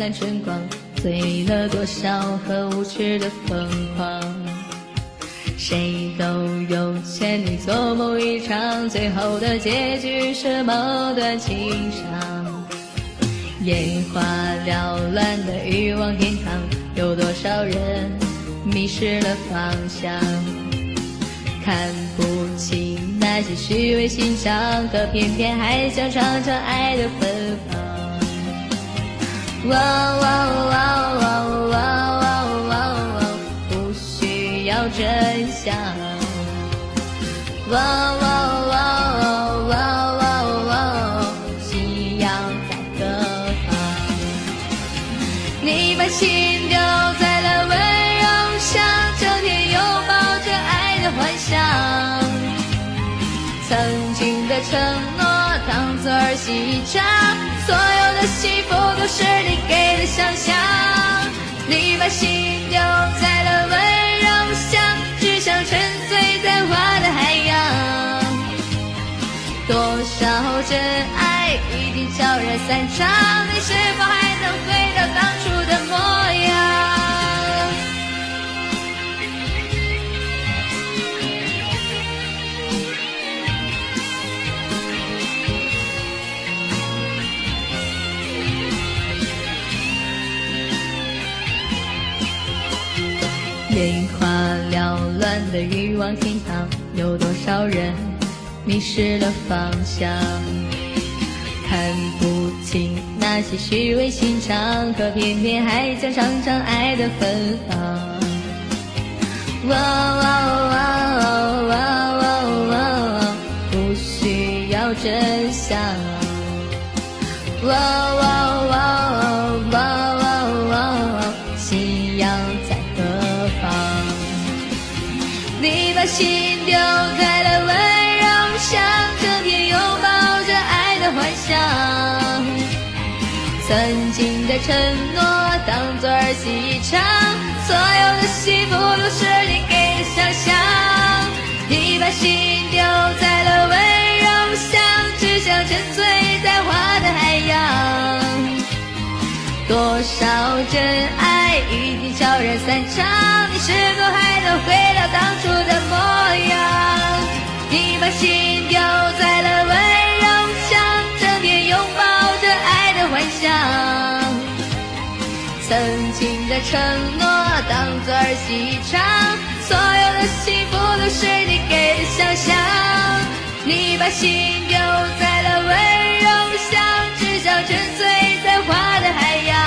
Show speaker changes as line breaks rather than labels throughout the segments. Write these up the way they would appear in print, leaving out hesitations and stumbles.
看春光，醉了多少和无知的疯狂。谁都有权利做梦一场，最后的结局是某段情伤。眼花缭乱的欲望天堂，有多少人迷失了方向，看不清那些虚伪形象，可偏偏还想尝尝爱的芬芳。哇哇哇哇哇哇哇，不需要真相。哇哇哇哇哇哇，夕阳在何方？你把心丢在了温柔乡，整天拥抱着爱的幻想。曾经的承诺当作儿戏一场，所有的幸福都是你给的想象。你把心丢在了温柔乡，只想沉醉在花的海洋。多少真爱已经悄然散场，你是否还能回到当初的模样？眼花缭乱的欲望天堂，有多少人迷失了方向，看不清那些虚伪心肠，可偏偏还想尝尝爱的芬芳。哇哇哇哇哇哇，不需要真相。哇哇哇哇哇哇，夕阳在何方？你把心丢在了温柔乡，整天拥抱着爱的幻想。曾经的承诺当作儿戏一场，所有的幸福都是你给的想象。你把心丢在了温柔乡，只想沉醉在花的海洋。多少真爱已经悄然散场，你是否还能回到当初的模样？你把心丢在了温柔乡，整天拥抱着爱的幻想。曾经的承诺当作儿戏一场，所有的幸福都是你给的想象。你把心丢在了温柔乡，只想沉醉在花的海洋。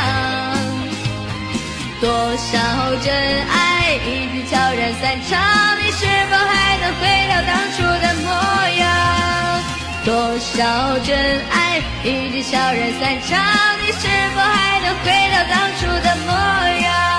多少真爱已经悄然散场，你是否还能回到当初的模样？多少真爱已经悄然散场，你是否还能回到当初的模样？